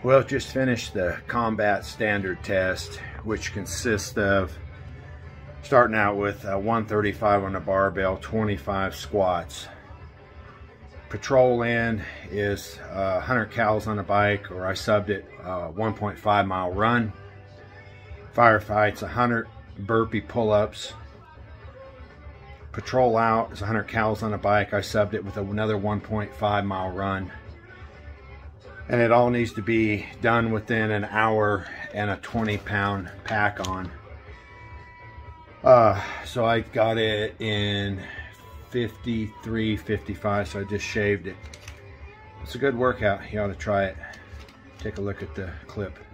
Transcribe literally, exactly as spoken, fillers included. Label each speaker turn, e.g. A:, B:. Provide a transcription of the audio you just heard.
A: Well, just finished the combat standard test, which consists of starting out with uh, one thirty-five on the barbell, twenty-five squats. Patrol in is uh, one hundred cals on a bike, or I subbed it uh, one point five mile run. Firefights, one hundred burpee pull-ups. Patrol out is one hundred cals on a bike. I subbed it with another one point five mile run. And it all needs to be done within an hour and a twenty pound pack on. Uh, so I got it in fifty-three, fifty-five, so I just shaved it. It's a good workout. You ought to try it. Take a look at the clip.